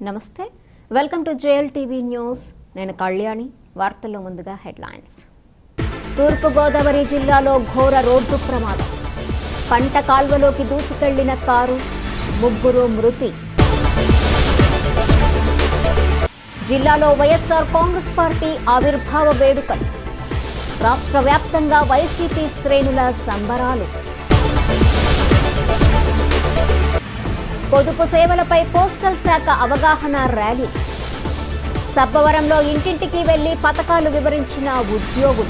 నమస్తే welcome to JL TV news నేను కళ్యాణి వార్తల్లో ముందుగా హెడ్లైన్స్ తూర్పు గోదావరి జిల్లాలో ఘోర రోడ్డు ప్రమాదం పంట కాల్వలోకి దూసుకెళ్లిన కారు ముగ్గురు మృతి జిల్లాలో వైఎస్ఆర్ కాంగ్రెస్ పార్టీ ఆవిర్భావ వేడుకలు రాష్ట్ర వ్యాప్తంగా వైసీపీ శ్రేణుల సంబరాలు పొదుపు సేవలపై పోస్టల్ శాఖ అవగాహన ర్యాలీ సబ్బవరంలో ఇంటింటికి వెళ్లి పథకాలు వివరించిన ఉద్యోగులు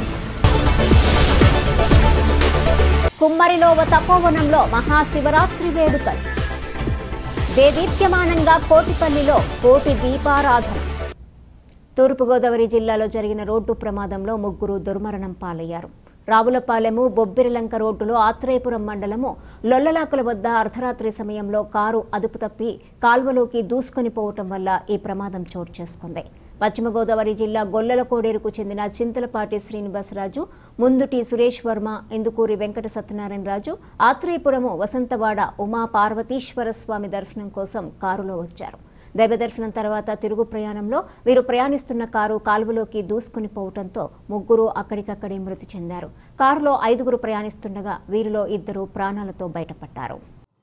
కుమ్మరిలో తపోవనంలో మహాశివరాత్రి వేడుకలు దేదీప్యమానంగా కోటిపల్లిలో కోటి దీపారాధన తూర్పుగోదావరి జిల్లాలో జరిగిన రోడ్డు ప్రమాదంలో ముగ్గురు దుర్మరణం పాలయ్యారు. రావులపాలెము బొబ్బిరిలంక రోడ్డులో ఆత్రేయపురం మండలము లొల్లలాకుల వద్ద అర్ధరాత్రి సమయంలో కారు అదుపు తప్పి కాల్వలోకి దూసుకొని పోవటం వల్ల ఈ ప్రమాదం చోటు చేసుకుంది. పశ్చిమ గోదావరి జిల్లా గొల్లల కోడేరుకు చెందిన చింతలపాటి శ్రీనివాసరాజు, ముందుటి సురేష్ వర్మ, ఇందుకూరి వెంకట సత్యనారాయణరాజు ఆత్రేయపురము వసంతవాడ ఉమా పార్వతీశ్వర స్వామి దర్శనం కోసం కారులో వచ్చారు. దైవ దర్శనం తర్వాత తిరుగు ప్రయాణంలో వీరు ప్రయాణిస్తున్న కారు కాలువలోకి దూసుకుని పోవడంతో ముగ్గురు అక్కడికక్కడే మృతి చెందారు. కారులో 5గురు ప్రయాణిస్తుండగా వీరిలో 2 ప్రాణాలతో బయటపడ్డారు.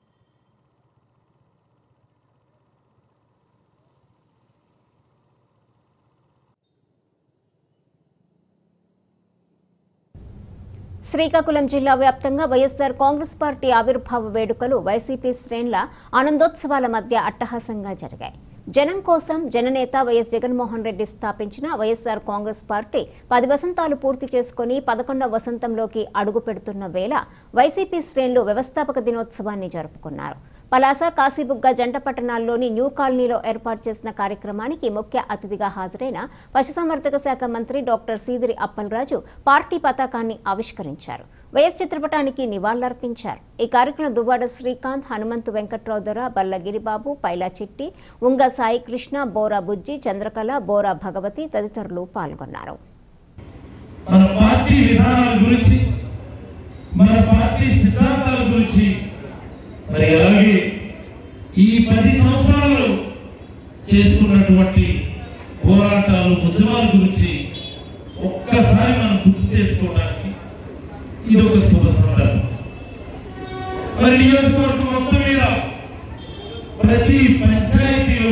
శ్రీకాకుళం జిల్లా వ్యాప్తంగా వైఎస్ఆర్ కాంగ్రెస్ పార్టీ ఆవిర్భావ వేడుకలు వైసీపీ శ్రేణుల ఆనందోత్సవాల మధ్య అట్టహాసంగా జరిగాయి. జనం కోసం జననేత వైఎస్ జగన్మోహన్ రెడ్డి స్థాపించిన వైఎస్ఆర్ కాంగ్రెస్ పార్టీ 10 వసంతాలు పూర్తి చేసుకుని 11వ వసంతంలోకి అడుగు పెడుతున్న వేళ వైసీపీ శ్రేణులు వ్యవస్థాపక దినోత్సవాన్ని జరుపుకున్నారు. పలాస, కాశీబుగ్గ జంట పట్టణాల్లోని న్యూ కాలనీలో ఏర్పాటు చేసిన కార్యక్రమానికి ముఖ్య అతిథిగా హాజరైన పశుసంవర్ధక శాఖ మంత్రి డాక్టర్ సీదిరి అప్పలరాజు పార్టీ పతాకాన్ని ఆవిష్కరించారు. వైఎస్ చిత్రపటానికి నివాళులర్పించారు. ఈ కార్యక్రమం దువ్వాడ శ్రీకాంత్, హనుమంతు వెంకట్రావు దొర, బల్లగిరిబాబు, పైలా చిట్టి, ఉంగ సాయి కృష్ణ, బోరా బుజ్జి, చంద్రకళ, బోరా భగవతి తదితరులు పాల్గొన్నారు. మన పార్టీ విధానాల గురించి, మన పార్టీ సిద్ధాంతాల గురించి, మరి అలాగే ఈ 10 సంవత్సరాలు చేసుకున్నటువంటి పోరాటాలు, ఉద్యమాల గురించి ఒక్కసారి మనం గుర్తు చేసుకోవడానికి ఇది ఒక శుభ సందర్భం. మరి నియోజకవర్గం మొత్తం మీద ప్రతి పంచాయతీలో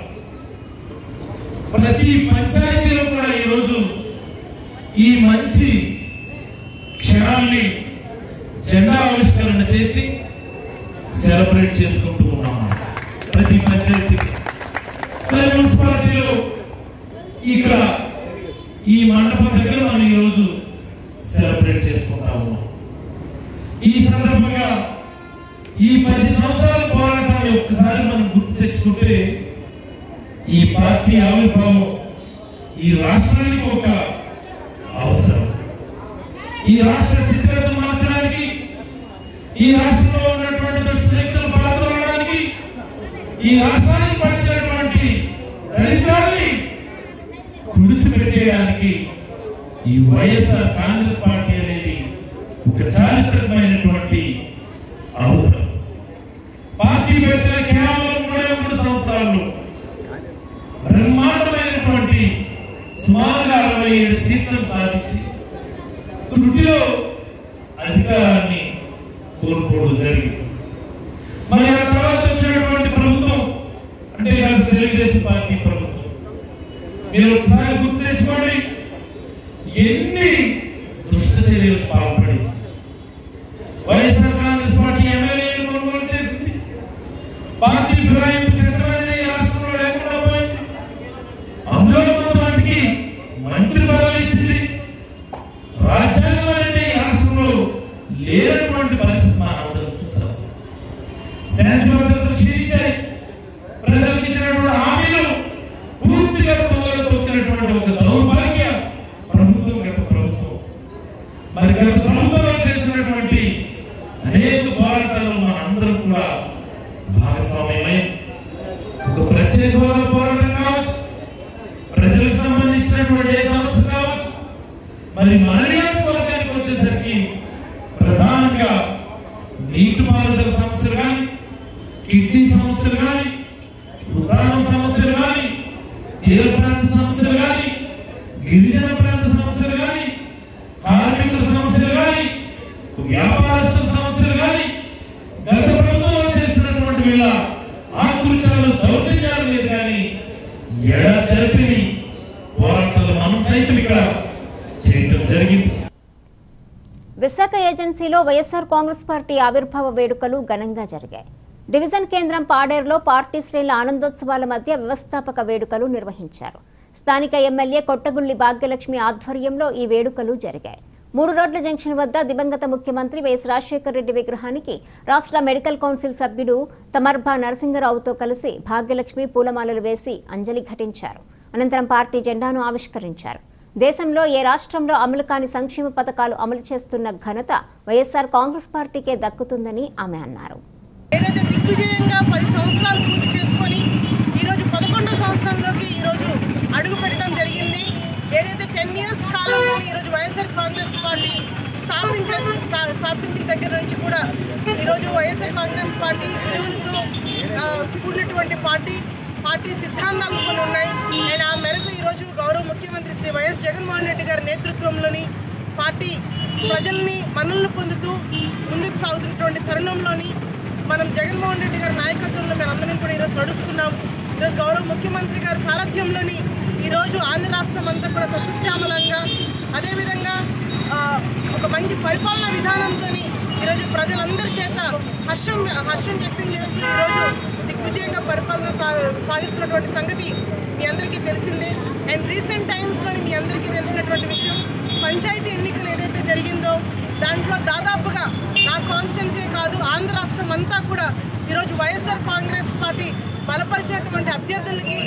కూడా ఈరోజు ఈ మంచి క్షణాల్ని జెండా ఆవిష్కరణ చేసి సెలబ్రేట్ చేసుకుంటూ ఉన్నాం. ప్రతి పంచాయతీకి మున్సిపాలిటీలో ఇక్కడ ఈ మండపం దగ్గర మనం ఈరోజు సెలబ్రేట్ చేసుకుంటా ఉన్నాం. ఈ సందర్భంగా ఈ 10 సంవత్సరాల పోరాటాన్ని ఒక్కసారి మనం గుర్తు తెచ్చుకుంటే ఈ పార్టీ ఆవిర్భావం ఈ రాష్ట్రానికి ఒక అవసరం. ఈ రాష్ట్ర స్థితిగతులు మార్చడానికి, ఈ రాష్ట్రంలో ఉన్నటువంటి దుష్టశక్తులు పాల్గొనడానికి, ఈ రాష్ట్రానికి పట్టినటువంటి దరిద్రాన్ని తుడిచిపెట్టేయడానికి ఈ వైఎస్ఆర్ కాంగ్రెస్ పార్టీ అనేది ఒక చారిత్రకమైనటువంటి అవసరం. పార్టీ పెట్టిన కేవలం 3 సంవత్సరాల్లో బ్రహ్మాండమైనటువంటి సుమారుగా 67 సీట్లను సాధించి త్రుటిలో అధికారాన్ని కోల్పోవడం జరిగింది. మరి ఆ తర్వాత వచ్చినటువంటి ప్రభుత్వం అంటే తెలుగుదేశం పార్టీ ప్రభుత్వం, మీరు ఒకసారి గుర్తు తెచ్చుకోండి, ఎన్ని దుష్ట చర్యలకు పాల్పడి వైఎస్ఆర్ కాంగ్రెస్ పార్టీ ఎమ్మెల్యేలు కొనుగోలు చేసింది, పార్టీ ఫిరాయింపు చట్టం అనేది రాష్ట్రంలో లేకుండా పోయింది, అందులో కొంతమందికి మంత్రి పదవి ఇచ్చింది, రాజ్యాంగం అనేది రాష్ట్రంలో లేనటువంటి పరిస్థితి మనం అందరం చూస్తాం. శాంతి భద్రతలు క్షీణించాయి. ప్రజలకు ఇచ్చినటువంటి హామీలు పూర్తిగా తొంగలు తొక్కినటువంటి ఒక దౌర్భాగ్య ప్రభుత్వం గత ప్రభుత్వం. మరి గత ప్రభుత్వంలో చేసినటువంటి అనేక పోరాటాలు మన అందరం కూడా భాగస్వామ్యమై ఒక ప్రత్యేక హోదా పోరాటం కావచ్చు, ప్రజలకు సంబంధించినటువంటి ఏ సమస్య కావచ్చు, మరి మన నియోజకవర్గానికి వచ్చేసరికి ప్రధానంగా నీటిపారుదల సమస్యలు కానీ, కిడ్నీ సమస్యలు కానీ, ఉదాహరణ సమస్యలు తీర ప్రాంత సమస్యలు కానీ, గిరిజన ప్రాంత సమస్యలు కానీ, కార్మికుల సమస్యలు కానీ, వ్యాపారస్తుల సమస్యలు కానీ, గత ప్రభుత్వం చేసినటువంటి వీళ్ళ ఆకృత్యాలు, దౌర్జన్యాల మీద కానీ ఎడతెరపిని పోరాటాలు మనం సైతం ఇక్కడ చేయటం జరిగింది. విశాఖ ఏజెన్సీలో వైఎస్ఆర్ కాంగ్రెస్ పార్టీ ఆవిర్భావ వేడుకలు ఘనంగా జరిగాయి. డివిజన్ కేంద్రం పాడేరులో పార్టీ శ్రేణుల ఆనందోత్సవాల మధ్య వ్యవస్థాపక వేడుకలు నిర్వహించారు. స్థానిక ఎమ్మెల్యే కొట్టగుళ్లి భాగ్యలక్ష్మి ఆధ్వర్యంలో ఈ వేడుకలు జరిగాయి. 3 రోడ్ల జంక్షన్ వద్ద దివంగత ముఖ్యమంత్రి వైఎస్ రాజశేఖర రెడ్డి విగ్రహానికి రాష్ట్ర మెడికల్ కౌన్సిల్ సభ్యుడు తమర్భా నరసింగరావుతో కలిసి భాగ్యలక్ష్మి పూలమాలలు వేసి అంజలి ఘటించారు. అనంతరం పార్టీ జెండాను ఆవిష్కరించారు. దేశంలో ఏ రాష్ట్రంలో అమలు కాని సంక్షేమ పథకాలు అమలు చేస్తున్న ఘనత వైఎస్ఆర్ కాంగ్రెస్ పార్టీకే దక్కుతుందని ఆమె అన్నారు. ఏదైతే దిగ్విజయంగా 10 సంవత్సరాలు పూర్తి చేసుకొని ఈరోజు 11వ సంవత్సరంలోకి ఈరోజు అడుగు పెట్టడం జరిగింది. ఏదైతే 10 ఇయర్స్ కాలంలో ఈరోజు వైఎస్ఆర్ కాంగ్రెస్ పార్టీ స్థాపించిన దగ్గర నుంచి కూడా ఈరోజు వైఎస్ఆర్ కాంగ్రెస్ పార్టీ విలువలతో కూడినటువంటి పార్టీ సిద్ధాంతాలు కొన్ని ఉన్నాయి. అండ్ ఆ మేరకు ఈరోజు గౌరవ ముఖ్యమంత్రి శ్రీ వైఎస్ జగన్మోహన్ రెడ్డి గారి నేతృత్వంలోని పార్టీ ప్రజల్ని మన్ననలు పొందుతూ ముందుకు సాగుతున్నటువంటి తరుణంలోని మనం జగన్మోహన్ రెడ్డి గారి నాయకత్వంలో మేమందరం కూడా ఈరోజు నడుస్తున్నాం. ఈరోజు గౌరవ ముఖ్యమంత్రి గారి సారథ్యంలోని ఈరోజు ఆంధ్ర రాష్ట్రం అంతా కూడా సస్యశ్యామలంగా, అదేవిధంగా ఒక మంచి పరిపాలనా విధానంతో ఈరోజు ప్రజలందరి చేత హర్షం వ్యక్తం చేస్తూ ఈరోజు దిగ్విజయంగా పరిపాలన సాగిస్తున్నటువంటి సంగతి మీ అందరికీ తెలిసిందే. అండ్ రీసెంట్ టైమ్స్లోని మీ అందరికీ తెలిసినటువంటి విషయం, పంచాయతీ ఎన్నికలు ఏదైతే జరిగిందో దాంట్లో దాదాపుగా నా కాన్స్టిట్యున్సీ కాదు ఆంధ్ర రాష్ట్రం అంతా కూడా ఈరోజు వైఎస్ఆర్ కాంగ్రెస్ పార్టీ బలపరిచినటువంటి అభ్యర్థులకి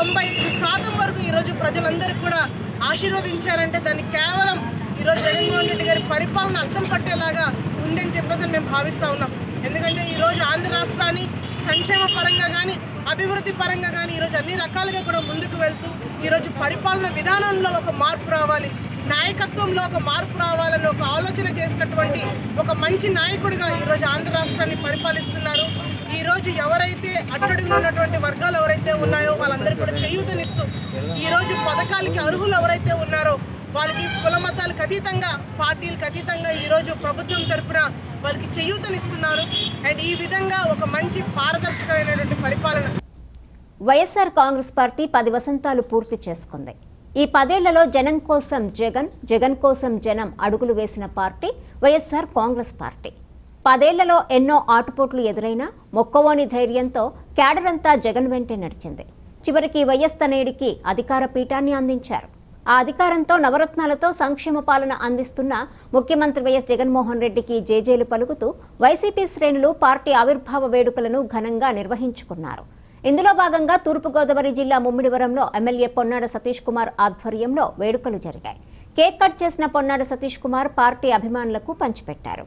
95% వరకు ఈరోజు ప్రజలందరూ కూడా ఆశీర్వదించారంటే దాన్ని కేవలం ఈరోజు జగన్మోహన్ రెడ్డి గారి పరిపాలన అర్థం పట్టేలాగా ఉందని చెప్పేసి మేము భావిస్తూ ఉన్నాం. ఎందుకంటే ఈరోజు ఆంధ్ర రాష్ట్రాన్ని సంక్షేమ పరంగా కానీ, అభివృద్ధి పరంగా కానీ ఈరోజు అన్ని రకాలుగా కూడా ముందుకు వెళ్తూ ఈరోజు పరిపాలన విధానంలో ఒక మార్పు రావాలి, నాయకత్వంలో ఒక మార్పు రావాలని ఒక ఆలోచన చేసినటువంటి ఒక మంచి నాయకుడిగా ఈరోజు ఆంధ్ర రాష్ట్రాన్ని పరిపాలిస్తున్నారు. ఈరోజు ఎవరైతే అట్టడుగున ఉన్నటువంటి వర్గాలు ఎవరైతే ఉన్నాయో వాళ్ళందరూ కూడా చేయూతనిస్తూ ఈరోజు పథకాలకి అర్హులు ఎవరైతే ఉన్నారో వాళ్ళకి కుల మతాలకు అతీతంగా, పార్టీలకు అతీతంగా ఈరోజు ప్రభుత్వం తరపున వాళ్ళకి చేయూతనిస్తున్నారు. అండ్ ఈ విధంగా ఒక మంచి పారదర్శకమైనటువంటి పరిపాలన. వైఎస్ఆర్ కాంగ్రెస్ పార్టీ 10 వసంతాలు పూర్తి చేసుకుంది. ఈ 10 ఏళ్లలో జనం కోసం జగన్, జగన్ కోసం జనం అడుగులు వేసిన పార్టీ వైఎస్ఆర్ కాంగ్రెస్ పార్టీ. 10 ఏళ్లలో ఎన్నో ఆటుపోట్లు ఎదురైనా మొక్కవోని ధైర్యంతో క్యాడర్ అంతా జగన్ వెంటే నడిచింది. చివరికి వైఎస్ తనయుడికి అధికార పీఠాన్ని అందించారు. ఆ అధికారంతో నవరత్నాలతో సంక్షేమ పాలన అందిస్తున్న ముఖ్యమంత్రి వైఎస్ జగన్మోహన్ రెడ్డికి జేజేలు పలుకుతూ వైసీపీ శ్రేణులు పార్టీ ఆవిర్భావ వేడుకలను ఘనంగా నిర్వహించుకున్నారు. ఇందులో భాగంగా తూర్పుగోదావరి జిల్లా ముమ్మిడివరంలో ఎమ్మెల్యే పొన్నాడ సతీష్ కుమార్ ఆధ్వర్యంలో వేడుకలు జరిగాయి. కేక్ కట్ చేసిన పొన్నాడ సతీష్ కుమార్ పార్టీ అభిమానులకు పంచిపెట్టారు.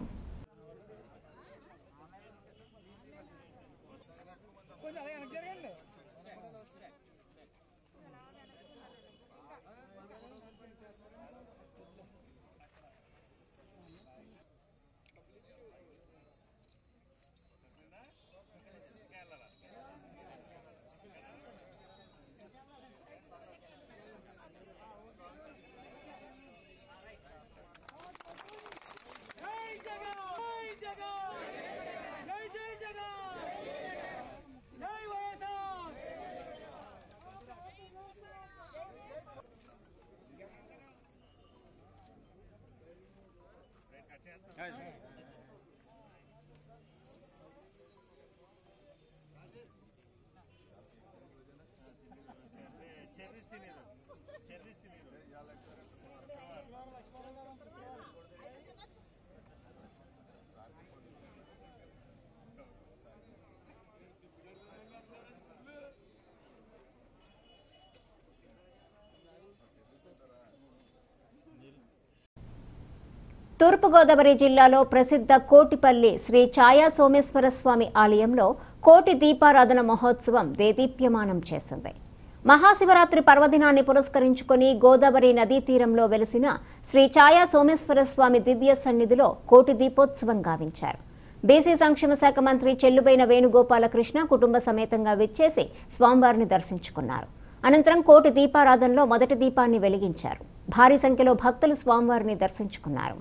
తూర్పుగోదావరి జిల్లాలో ప్రసిద్ధ కోటిపల్లి శ్రీ ఛాయా సోమేశ్వర స్వామి ఆలయంలో కోటి దీపారాధన మహోత్సవం దేదీప్యమానం చేసింది. మహాశివరాత్రి పర్వదినాన్ని పురస్కరించుకుని గోదావరి నదీ తీరంలో వెలిసిన శ్రీ ఛాయా సోమేశ్వర స్వామి దివ్య సన్నిధిలో కోటి దీపోత్సవం గావించారు. బీసీ సంక్షేమ శాఖ మంత్రి చెల్లుబైన వేణుగోపాలకృష్ణ కుటుంబ సమేతంగా విచ్చేసి స్వామివారిని దర్శించుకున్నారు. అనంతరం కోటి దీపారాధనలో మొదటి దీపాన్ని వెలిగించారు. భారీ సంఖ్యలో భక్తులు స్వామివారిని దర్శించుకున్నారు.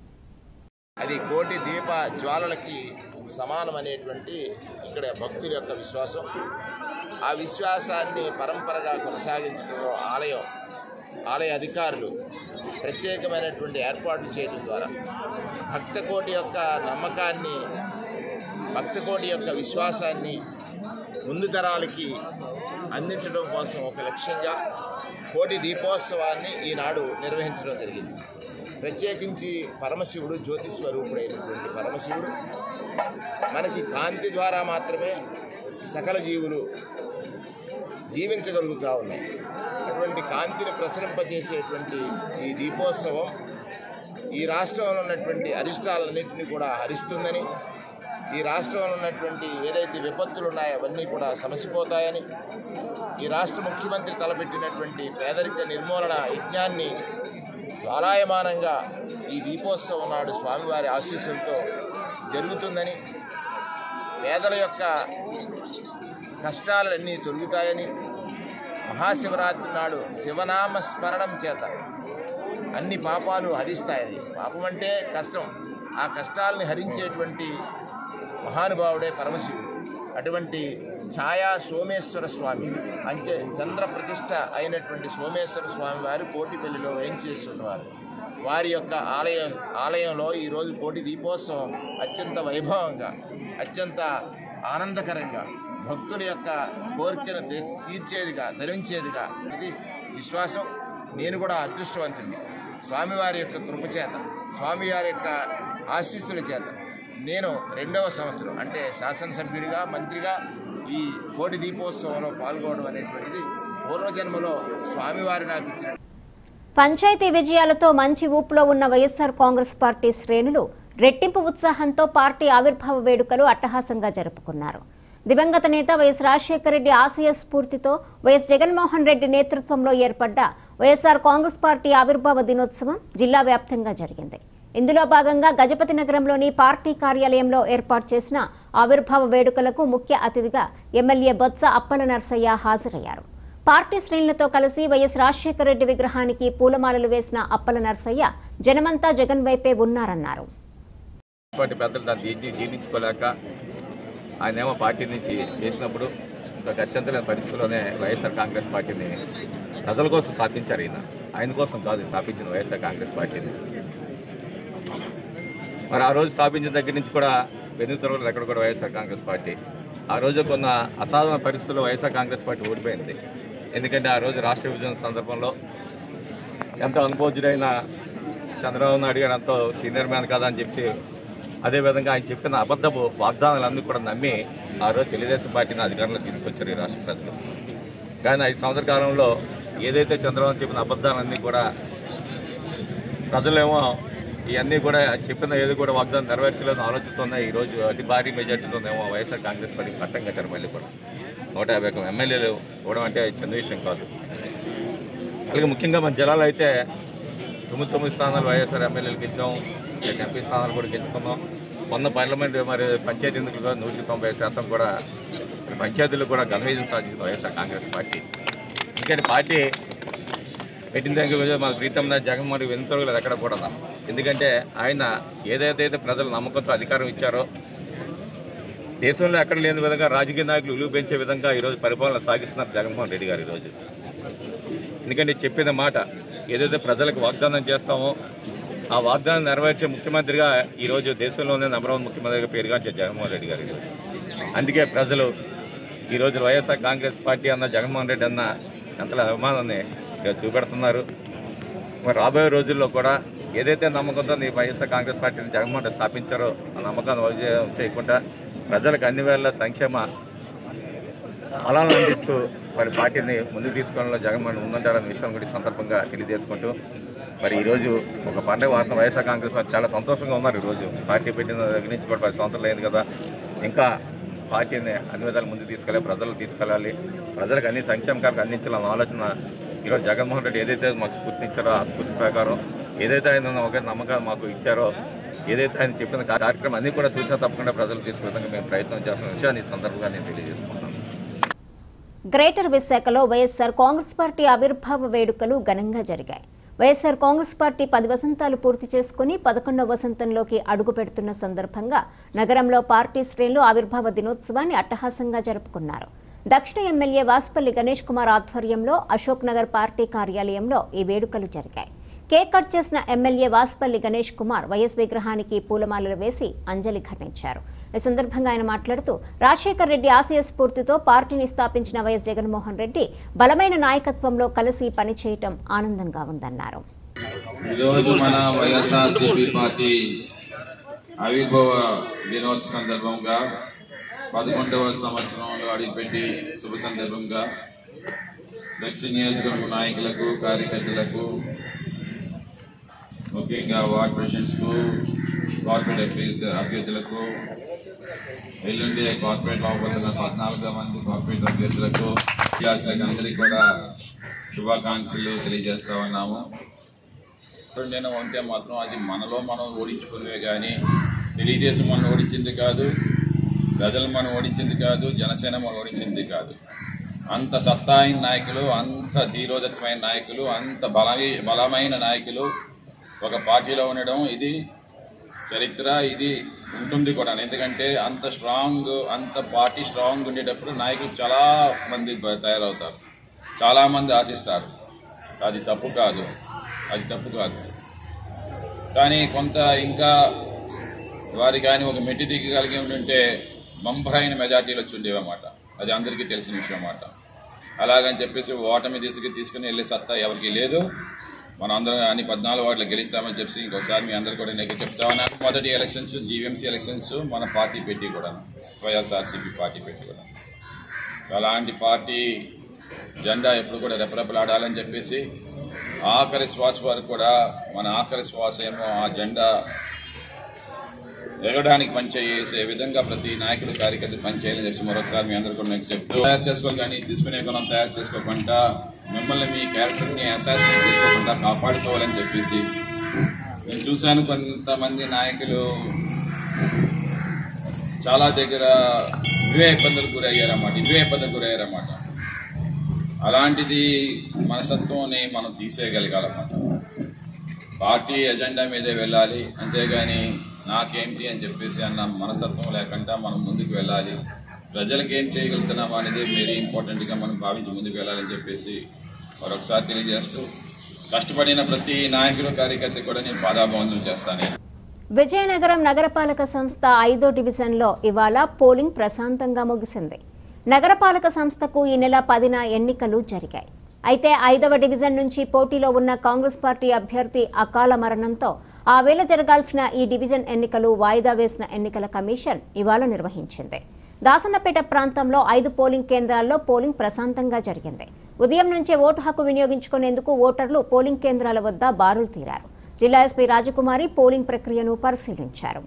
అది కోటి దీప జ్వాలలకి సమానమనేటువంటి ఇక్కడ భక్తుల యొక్క విశ్వాసం. ఆ విశ్వాసాన్ని పరంపరగా కొనసాగించడంలో ఆలయ అధికారులు ప్రత్యేకమైనటువంటి ఏర్పాట్లు చేయడం ద్వారా భక్తకోటి యొక్క నమ్మకాన్ని, భక్తకోటి యొక్క విశ్వాసాన్ని ముందు తరాలకి అందించడం కోసం ఒక లక్ష్యంగా కోటి దీపోత్సవాన్ని ఈనాడు నిర్వహించడం జరిగింది. ప్రత్యేకించి పరమశివుడు, జ్యోతి స్వరూపుడైనటువంటి పరమశివుడు మనకి కాంతి ద్వారా మాత్రమే సకల జీవులు జీవించగలుగుతూ ఉన్నాయి. అటువంటి కాంతిని ప్రసరింపజేసేటువంటి ఈ దీపోత్సవం ఈ రాష్ట్రంలో ఉన్నటువంటి అరిష్టాలన్నింటినీ కూడా హరిస్తుందని, ఈ రాష్ట్రంలో ఉన్నటువంటి ఏదైతే విపత్తులు ఉన్నాయో అవన్నీ కూడా సమసిపోతాయని, ఈ రాష్ట్ర ముఖ్యమంత్రి తలపెట్టినటువంటి పేదరిక నిర్మూలన యజ్ఞాన్ని జ్వాలాయమానంగా ఈ దీపోత్సవం నాడు స్వామివారి ఆశీస్సులతో జరుగుతుందని, పేదల యొక్క కష్టాలన్నీ తొలగుతాయని, మహాశివరాత్రి నాడు శివనామ స్మరణం చేత అన్ని పాపాలు హరిస్తాయని. పాపం అంటే కష్టం, ఆ కష్టాలని హరించేటువంటి మహానుభావుడే పరమశివుడు. అటువంటి ఛాయా సోమేశ్వర స్వామి అంటే చంద్ర ప్రతిష్ఠ అయినటువంటి సోమేశ్వర స్వామి వారు కోటిపల్లిలో వేంచేస్తున్నవారు. వారి యొక్క ఆలయంలో ఈరోజు కోటి దీపోత్సవం అత్యంత వైభవంగా, అత్యంత ఆనందకరంగా, భక్తుల యొక్క కోరికను తీర్చేదిగా, ధరించేదిగా ఇది విశ్వాసం. నేను కూడా అదృష్టవంతుడిని. స్వామివారి యొక్క కృపచేత, స్వామివారి యొక్క ఆశీస్సుల చేత నేను 2వ సంవత్సరం అంటే శాసనసభ్యుడిగా, మంత్రిగా ఈ కోటి దీపోత్సవంలో పాల్గొనడం అనేటువంటిది పూర్వజన్మలో స్వామివారి నాకు ఇచ్చిన. పంచాయతీ విజయాలతో మంచి ఊపులో ఉన్న వైఎస్ఆర్ కాంగ్రెస్ పార్టీ శ్రేణులు రెట్టింపు ఉత్సాహంతో పార్టీ ఆవిర్భావ వేడుకలు అట్టహాసంగా జరుపుకున్నారు. దివంగత నేత వైఎస్ రాజశేఖర రెడ్డి ఆశయ స్ఫూర్తితో వైఎస్ జగన్మోహన్ రెడ్డి నేతృత్వంలో ఏర్పడ్డ వైఎస్ఆర్ కాంగ్రెస్ పార్టీ ఆవిర్భావ దినోత్సవం జిల్లా వ్యాప్తంగా జరిగింది. ఇందులో భాగంగా గజపతి నగరంలోని పార్టీ కార్యాలయంలో ఏర్పాటు చేసిన ఆవిర్భావ వేడుకలకు ముఖ్య అతిథిగా ఎమ్మెల్యే బొత్స అప్పల నర్సయ్య హాజరయ్యారు. పార్టీ శ్రేణులతో కలిసి వైఎస్ రాజశేఖర రెడ్డి విగ్రహానికి పూలమాలలు వేసిన అప్పల నర్సయ్య జనమంతా జగన్ వైపే ఉన్నారన్నారు. ఆయన ఏమో పార్టీ నుంచి చేసినప్పుడు ఇంకా అత్యంతమైన పరిస్థితుల్లోనే వైఎస్ఆర్ కాంగ్రెస్ పార్టీని ప్రజల కోసం స్థాపించారు. ఆయన కోసం కాదు స్థాపించిన వైఎస్ఆర్ కాంగ్రెస్ పార్టీని. మరి ఆ రోజు స్థాపించిన దగ్గర నుంచి కూడా వెనుతరగలు ఎక్కడ కూడా వైఎస్ఆర్ కాంగ్రెస్ పార్టీ ఆ రోజు కొన్న అసాధారణ పరిస్థితుల్లో వైఎస్ఆర్ కాంగ్రెస్ పార్టీ ఓడిపోయింది. ఎందుకంటే ఆ రోజు రాష్ట్ర విభజన సందర్భంలో ఎంతో అనుభవజ్ఞుడైన చంద్రబాబు నాయుడు గారు ఎంతో సీనియర్ మ్యాన్ కదా అని చెప్పి, అదేవిధంగా ఆయన చెప్పిన అబద్ధపు వాగ్దానాలన్నీ కూడా నమ్మి ఆ రోజు తెలుగుదేశం పార్టీని అధికారంలో తీసుకొచ్చారు ఈ రాష్ట్ర ప్రజలు. కానీ 5 సంవత్సరాల కాలంలో ఏదైతే చంద్రబాబు చెప్పిన అబద్ధాలన్నీ కూడా ప్రజలేమో ఇవన్నీ కూడా చెప్పిన ఏది కూడా వాగ్దానం నెరవేర్చలేదని ఆలోచిస్తోనే ఈరోజు అతి భారీ మెజార్టీతోనేమో వైఎస్ఆర్ కాంగ్రెస్ పార్టీకి పట్టం కట్టారు. మళ్ళీ కూడా 151 ఎమ్మెల్యేలు ఇవ్వడం అంటే చిన్న విషయం కాదు. అలాగే ముఖ్యంగా మన జిల్లాలో అయితే 9 స్థానాలు వైఎస్ఆర్ ఎమ్మెల్యేలకు ఇచ్చాం, ఎంపీ స్థానాలు కూడా గెలుచుకున్నాం. మొన్న పార్లమెంట్ మరి పంచాయతీ ఎన్నికలు 190% కూడా పంచాయతీలు కూడా ఘన విజయం సాధించింది వైఎస్ఆర్ కాంగ్రెస్ పార్టీ. ఎందుకంటే పార్టీ పెట్టిన దగ్గర మాకు ప్రీతమైన జగన్మోహన్ రెడ్డి వెనుతరగలేదు ఎక్కడ కూడా. ఎందుకంటే ఆయన ఏదైతే ప్రజలు నమ్మకంతో అధికారం ఇచ్చారో దేశంలో ఎక్కడ లేని విధంగా రాజకీయ నాయకులు విలువ పెంచే విధంగా ఈరోజు పరిపాలన సాగిస్తున్నారు జగన్మోహన్ రెడ్డి గారు ఈరోజు. ఎందుకంటే చెప్పిన మాట ఏదైతే ప్రజలకు వాగ్దానం చేస్తామో ఆ వాగ్దానం నెరవేర్చే ముఖ్యమంత్రిగా ఈరోజు దేశంలోనే నంబర్ 1 ముఖ్యమంత్రిగా పేరుగాంచారు జగన్మోహన్ రెడ్డి గారు ఈరోజు. అందుకే ప్రజలు ఈరోజు వైఎస్ఆర్ కాంగ్రెస్ పార్టీ అన్న జగన్మోహన్ రెడ్డి అన్న ఎంతలా అభిమానాన్ని చూపెడుతున్నారు. మరి రాబోయే రోజుల్లో కూడా ఏదైతే నమ్మకంతో వైఎస్ఆర్ కాంగ్రెస్ పార్టీని జగన్మోహన్ రెడ్డి స్థాపించారో ఆ నమ్మకాన్ని వైద్యం చేయకుండా ప్రజలకు అన్ని వేళ సంక్షేమ ఫలాలను అందిస్తూ మరి పార్టీని ముందుకు తీసుకోవడంలో జగన్మోహన్ ముందుంటారన్న విషయం కూడా సందర్భంగా తెలియజేసుకుంటూ మరి ఈరోజు ఒక పండుగ వాతావరణం వైఎస్ఆర్ కాంగ్రెస్ పార్టీ చాలా సంతోషంగా ఉన్నారు. ఈరోజు పార్టీ పెట్టిన దగ్గర నుంచి కూడా 10 సంవత్సరాలు అయింది కదా, ఇంకా పార్టీని అన్ని విధాలు ముందుకు తీసుకెళ్ళాలి, ప్రజలకు తీసుకెళ్ళాలి, ప్రజలకు అన్ని సంక్షేమ కార్యక్రమాలు అందించాలన్న ఆలోచన ఈరోజు జగన్మోహన్ రెడ్డి ఏదైతే మాకు స్ఫూర్తినిచ్చారో ఆ స్ఫూర్తి ప్రకారం ఏదైతే ఆయన ఒక నమ్మకాన్ని మాకు ఇచ్చారో, ఏదైతే ఆయన చెప్పిన కార్యక్రమం అన్నీ కూడా తూచా తప్పకుండా ప్రజలు తీసుకెళ్ళడానికి మేము ప్రయత్నం చేస్తున్న విషయాన్ని ఈ సందర్భంగా నేను తెలియజేసుకుంటాను. గ్రేటర్ విశాఖలో వైఎస్ఆర్ కాంగ్రెస్ పార్టీ ఆవిర్భావ వేడుకలు ఘనంగా జరిగాయి. వైఎస్ఆర్ కాంగ్రెస్ పార్టీ 10 వసంతాలు పూర్తి చేసుకుని 11వ వసంతంలోకి అడుగు పెడుతున్న సందర్భంగా నగరంలో పార్టీ శ్రేణులు ఆవిర్భావ దినోత్సవాన్ని అట్టహాసంగా జరుపుకున్నారు. దక్షిణ ఎమ్మెల్యే వాసుపల్లి గణేష్ కుమార్ ఆధ్వర్యంలో అశోక్ నగర్ పార్టీ కార్యాలయంలో ఈ వేడుకలు జరిగాయి. కేక్ కట్ చేసిన ఎమ్మెల్యే వాసుపల్లి గణేష్ కుమార్ వైఎస్ విగ్రహానికి పూలమాలలు వేసి అంజలి ఘటించారు. ఈ సందర్భంగా ఆయన మాట్లాడుతూ రాజశేఖర్ రెడ్డి ఆశయ స్ఫూర్తితో పార్టీని స్థాపించిన వైఎస్ జగన్మోహన్ రెడ్డి బలమైన నాయకత్వంలో కలిసి పనిచేయటం ఆనందంగా ఉందన్నారు. ఈరోజు మన వైఎస్ఆర్సీపీ పార్టీ ఆవిర్భావ దినోత్సవ సందర్భంగా 11వ సంవత్సరంలో అడుగుపెట్టి శుభ సందర్భంగా దక్షిణ నియోజకవర్గ నాయకులకు కార్యకర్తలకు ముఖ్యంగా వార్డ్ ప్రెసిడెంట్స్కు కార్పొరేట్ అభ్యర్థులకు ఎల్లుండి కార్పొరేట్ అవబోతున్న 14 మంది కార్పొరేట్ అభ్యర్థులకు అందరికీ కూడా శుభాకాంక్షలు తెలియజేస్తా ఉన్నాము. నేను ఉంటే మాత్రం అది మనలో మనం ఓడించుకునేవే కానీ తెలుగుదేశం మనం ఓడించింది కాదు, ప్రజలు మనం ఓడించింది కాదు, జనసేన మనం ఓడించింది కాదు. అంత సత్తాయిన నాయకులు, అంత ధీరోదత్తమైన నాయకులు, అంత బలమైన నాయకులు ఒక పార్టీలో ఉండడం ఇది చరిత్ర, ఇది ఉంటుంది కూడా. ఎందుకంటే అంత స్ట్రాంగ్, అంత పార్టీ స్ట్రాంగ్ ఉండేటప్పుడు నాయకులు చాలా మంది తయారవుతారు, చాలామంది ఆశిస్తారు. అది తప్పు కాదు, కానీ కొంత ఇంకా వారి కానీ ఒక మెట్టి దిగగలిగి ఉంటే బంపరైన మెజార్టీలు వచ్చి ఉండేవన్నమాట. అది అందరికీ తెలిసిన విషయం అన్నమాట. అలాగని చెప్పేసి ఓటమి తీసుకుని వెళ్ళే సత్తా ఎవరికి లేదు. మనం అందరం అన్ని 14 వార్డులు గెలుస్తామని చెప్పి ఇంకొకసారి మీ అందరూ కూడా నేను చెప్తా ఉన్నాను. మొదటి ఎలక్షన్స్ జీవీఎంసీ ఎలక్షన్స్ మన పార్టీ పెట్టి కూడా, వైఎస్ఆర్సీపీ పార్టీ పెట్టి కూడా, అలాంటి పార్టీ జెండా ఎప్పుడు కూడా రెపరెపలాడాలని చెప్పేసి ఆఖరి శ్వాస వరకు కూడా మన ఆఖరి శ్వాస ఏమో ఆ జెండా ఎగడానికి పనిచేసే విధంగా ప్రతి నాయకుడు కార్యకర్త పనిచేయాలని చెప్పి మరొకసారి మీ అందరూ కూడా నేను చెప్తూ తయారు చేసుకోవాలి. కానీ తీసుకునే గుణం తయారు చేసుకోకుండా మిమ్మల్ని మీ క్యారెక్టర్ని అసాసినేట్ చేసుకోకుండా కాపాడుకోవాలని చెప్పేసి నేను చూశాను. కొంతమంది నాయకులు చాలా దగ్గర ఇవే ఇబ్బందులు గురయ్యారన్నమాట. అలాంటిది మనస్తత్వాన్ని మనం తీసేయగలగాలన్నమాట. పార్టీ ఎజెండా మీదే వెళ్ళాలి, అంతేగాని నాకేంటి అని చెప్పేసి అన్న మనస్తత్వం లేకుండా మనం ముందుకు వెళ్ళాలి. ప్రజలకు ఏం చేయగలుగుతున్నాం అనేది వెరీ ఇంపార్టెంట్గా మనం భావించి ముందుకు వెళ్ళాలని చెప్పేసి మరొకసారి తెలియజేస్తూ కష్టపడిన ప్రతి నాయకుడు కార్యకర్త కూడా నేను బాధాభవందనం చేస్తాను. విజయనగరం నగరపాలక సంస్థ 5వ డివిజన్లో ఇవాళ పోలింగ్ ప్రశాంతంగా ముగిసింది. నగరపాలక సంస్థకు ఈ నెల 10న ఎన్నికలు జరిగాయి. అయితే 5వ డివిజన్ నుంచి పోటీలో ఉన్న కాంగ్రెస్ పార్టీ అభ్యర్థి అకాల మరణంతో ఆ వేళ జరగాల్సిన ఈ డివిజన్ ఎన్నికలు వాయిదా వేసిన ఎన్నికల కమిషన్ ఇవాళ నిర్వహించింది. దాసన్నపేట ప్రాంతంలో 5 పోలింగ్ కేంద్రాల్లో పోలింగ్ ప్రశాంతంగా జరిగింది. ఉదయం నుంచే ఓటు హక్కు వినియోగించుకునేందుకు ఓటర్లు పోలింగ్ కేంద్రాల వద్ద బారులు తీరారు. జిల్లా ఎస్పీ రాజకుమారి పోలింగ్ ప్రక్రియను పరిశీలించారు.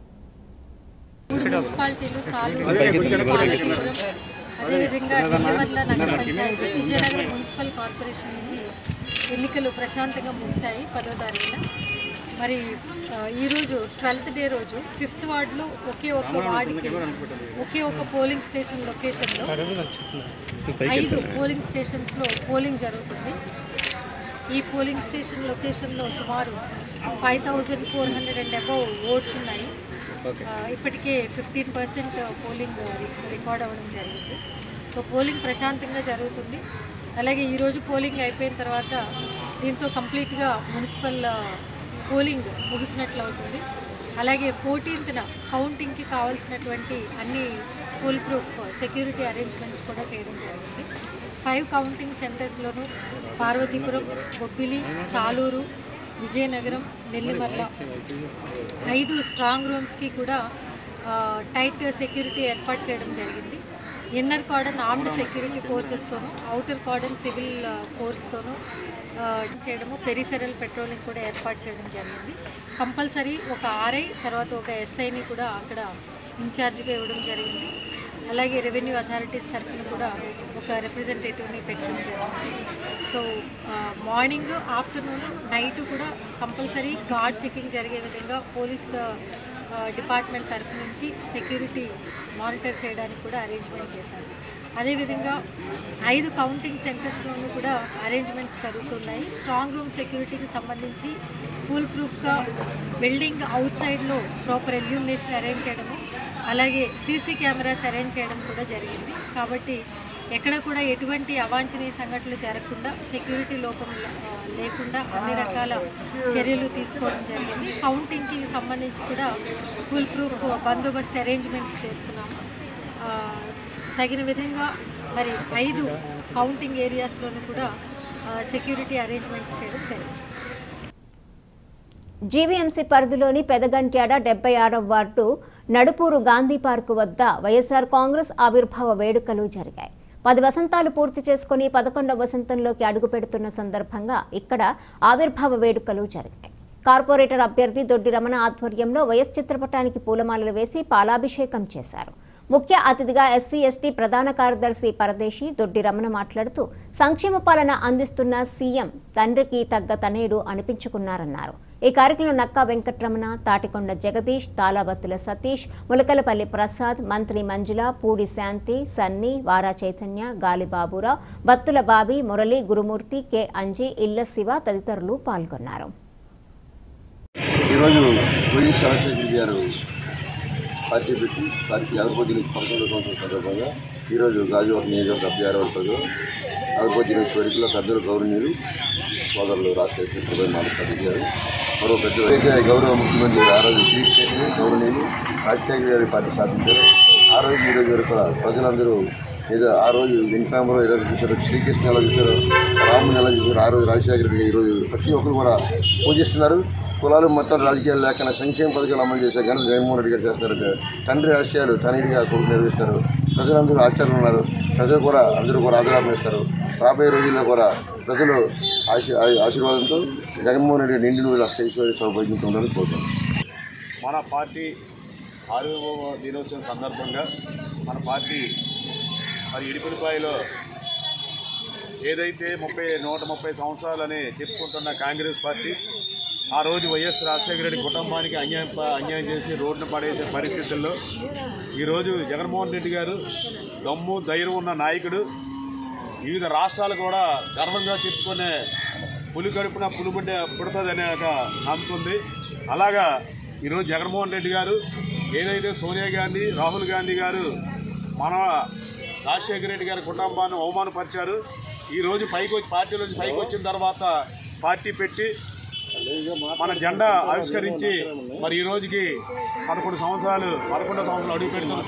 అదేవిధంగా నెల్లిమర్ల నగర పంచాయతీ, విజయనగరం మున్సిపల్ కార్పొరేషన్ నుంచి ఎన్నికలు ప్రశాంతంగా ముగిశాయి 10వ తారీఖున. మరి ఈరోజు 12th డే రోజు 5th వార్డులో ఒకే ఒక పోలింగ్ స్టేషన్ లొకేషన్లో 5 పోలింగ్ స్టేషన్స్లో పోలింగ్ జరుగుతుంది. ఈ పోలింగ్ స్టేషన్ లొకేషన్లో సుమారు 5400 అండ్ అబవ్ ఓట్స్ ఉన్నాయి. ఇప్పటికే 15% పోలింగ్ రికార్డ్ అవ్వడం జరిగింది. సో పోలింగ్ ప్రశాంతంగా జరుగుతుంది. అలాగే ఈరోజు పోలింగ్ అయిపోయిన తర్వాత దీంతో కంప్లీట్గా మున్సిపల్ పోలింగ్ ముగిసినట్లు అవుతుంది. అలాగే 14th కౌంటింగ్కి కావాల్సినటువంటి అన్ని ఫుల్ ప్రూఫ్ సెక్యూరిటీ అరేంజ్మెంట్స్ కూడా చేయడం జరిగింది. 5 కౌంటింగ్ సెంటర్స్లోనూ పార్వతీపురం, బొబ్బిలి, సాలూరు, విజయనగరం, నెల్లిమర్ల 5 స్ట్రాంగ్ రూమ్స్కి కూడా టైట్ సెక్యూరిటీ ఏర్పాటు చేయడం జరిగింది. ఇన్నర్ కార్డన్ ఆర్మ్డ్ సెక్యూరిటీ ఫోర్సెస్తోనూ, అవుటర్ కార్డన్ సివిల్ ఫోర్స్తోనూ చేయడము, పెరిఫెరల్ పెట్రోలింగ్ కూడా ఏర్పాటు చేయడం జరిగింది. కంపల్సరీ ఒక ఆర్ఐ తర్వాత ఒక ఎస్ఐని కూడా అక్కడ ఇన్ఛార్జ్గా ఇవ్వడం జరిగింది. అలాగే రెవెన్యూ అథారిటీస్ తరఫున కూడా ఒక రిప్రజెంటేటివ్ని పెట్టడం జరిగింది. సో మార్నింగ్, ఆఫ్టర్నూన్, నైట్ కూడా కంపల్సరీ గార్డ్ చెకింగ్ జరిగే విధంగా పోలీస్ డిపార్ట్మెంట్ తరఫు నుంచి సెక్యూరిటీ మానిటర్ చేయడానికి కూడా అరేంజ్మెంట్ చేశారు. అదేవిధంగా 5 కౌంటింగ్ సెంటర్స్లోనూ కూడా అరేంజ్మెంట్స్ జరుగుతున్నాయి. స్ట్రాంగ్ రూమ్ సెక్యూరిటీకి సంబంధించి ఫుల్ ప్రూఫ్గా బిల్డింగ్ అవుట్ సైడ్లో ప్రాపర్ ఇల్యూమినేషన్ అరేంజ్ చేయడము, అలాగే సీసీ కెమెరాస్ అరేంజ్ చేయడం కూడా జరిగింది. కాబట్టి ఎక్కడ కూడా ఎటువంటి అవాంఛనీయ సంఘటనలు జరగకుండా, సెక్యూరిటీ లోపం లేకుండా అన్ని రకాల చర్యలు తీసుకోవడం జరిగింది. కౌంటింగ్కి సంబంధించి కూడా ఫుల్ ప్రూఫ్ బందోబస్తు అరేంజ్మెంట్స్ చేస్తున్నాము. తగిన విధంగా మరి 5 కౌంటింగ్ ఏరియాస్లోనూ కూడా సెక్యూరిటీ అరేంజ్మెంట్స్ చేయడం జరిగింది. జీవీఎంసీ పరిధిలోని పెదగంట్యాడ 76వ వార్డు నడుపూరు గాంధీ పార్కు వద్ద వైఎస్ఆర్ కాంగ్రెస్ ఆవిర్భావ వేడుకలు జరిగాయి. 10 వసంతాలు పూర్తి చేసుకుని 11వ వసంతంలోకి అడుగుపెడుతున్న సందర్భంగా ఇక్కడ ఆవిర్భావ వేడుకలు జరిగాయి. కార్పొరేటర్ అభ్యర్థి దొడ్డి రమణ ఆధ్వర్యంలో వైఎస్ చిత్రపటానికి పూలమాలలు వేసి పాలాభిషేకం చేశారు. ముఖ్య అతిథిగా ఎస్సీ ఎస్టీ ప్రధాన కార్యదర్శి పరదేశి దొడ్డి రమణ మాట్లాడుతూ సంక్షేమ పాలన అందిస్తున్న సీఎం తండ్రికి తగ్గ తనేడు అనిపించుకున్నారన్నారు. ఈ కార్యక్రమంలో నక్కా వెంకటరమణ, తాటికొండ జగదీష్, తాళబత్తుల సతీష్, ములకలపల్లి ప్రసాద్, మంత్రి మంజుల, పూడి శాంతి, సన్నీ, వారా చైతన్య, గాలి బాబురావు, బత్తుల బాబీ, మురళి, గురుమూర్తి, కె అంజీ, ఇళ్ల శివ తదితరులు పాల్గొన్నారు. ఈరోజు వైఎస్ రాజశేఖర్ గారు పార్టీ పెట్టి పార్టీ ఆవిర్భావ 11వ సంవత్సరం సందర్భంగా ఈరోజు గాజువాక నియోజకవర్గ 76వ వార్డులో ఆవిర్భావ దినోత్సవ వేడుకలో పెద్దలు గౌరవనీయులు సోదరులు రాజశేఖర్ గారు మాట్లాడారు. మరో పెద్ద గౌరవ ముఖ్యమంత్రి ఆ రోజు గౌరవనీయులు రాజశేఖర్ గారి పార్టీ స్థాపించారు. ఆ రోజు ఈ రోజు వరకు ప్రజలందరూ ఏదో ఆ రోజు వెంకటామరావు ఎలా చూశారు, శ్రీకృష్ణ ఎలా చూశారు, రాముని ఎలా చూశారు, ఆ రోజు రాజశేఖర రెడ్డి ఈరోజు ప్రతి ఒక్కరు కూడా పూజిస్తున్నారు. కులాలు మొత్తం రాజకీయాలు లేకుండా సంక్షేమ పథకాలు అమలు చేసే ఘనత జగన్మోహన్ రెడ్డి గారు చేస్తారు. తండ్రి ఆశయాలు తనయుడిగా కొడుకు నిర్వహిస్తారు. ప్రజలందరూ ఆచార్యులు ఉన్నారు. ప్రజలు కూడా అందరూ కూడా ఆదరణ ఇస్తారు. రాబోయే రోజుల్లో కూడా ప్రజలు ఆశీర్వాదంతో జగన్మోహన్ రెడ్డి నిండు రోజులు అష్టైశ్వర్య సౌభాగ్యంతో ఉండాలని కోరుతున్నాను. మన పార్టీ ఆవిర్భావ దినోత్సవం సందర్భంగా మన పార్టీ మరి ఇడిపిడిపాయలో ఏదైతే 130 సంవత్సరాలని చెప్పుకుంటున్న కాంగ్రెస్ పార్టీ ఆ రోజు వైఎస్ రాజశేఖర రెడ్డి కుటుంబానికి అన్యాయం చేసి రోడ్డును పడేసే పరిస్థితుల్లో ఈరోజు జగన్మోహన్ రెడ్డి గారు దమ్ము ధైర్యం ఉన్న నాయకుడు. వివిధ రాష్ట్రాలు కూడా గర్వంగా చెప్పుకునే పులి కడుపున పులిబిడ్డ పుడుతుందనే ఒక నమ్ముతుంది. అలాగా ఈరోజు జగన్మోహన్ రెడ్డి గారు ఏదైతే సోనియా గాంధీ, రాహుల్ గాంధీ గారు మన రాజశేఖర రెడ్డి గారి కుటుంబాన్ని అవమానపరిచారు. ఈరోజు పార్టీలోంచి పైకి వచ్చిన తర్వాత పార్టీ పెట్టి మన జెండా ఆవిష్కరించి మరి ఈ రోజుకి 11 సంవత్సరాలు అడుగుపెడుతున్న